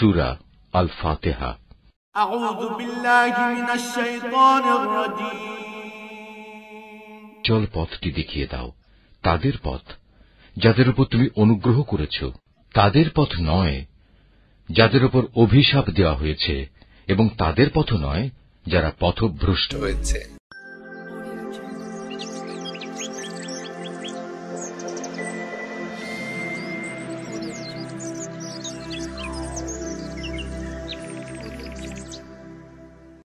সূরা আল ফাতিহা। আউযু বিল্লাহি মিনাশ শাইতানির রাজীম। চল পথটি দেখিয়ে দাও, তাদের পথ যাদের উপর তুমি অনুগ্রহ করেছ, তাদের পথ নয় যাদের উপর অভিশাপ দেওয়া হয়েছে, এবং তাদের পথ নয় যারা পথভ্রষ্ট হয়েছে।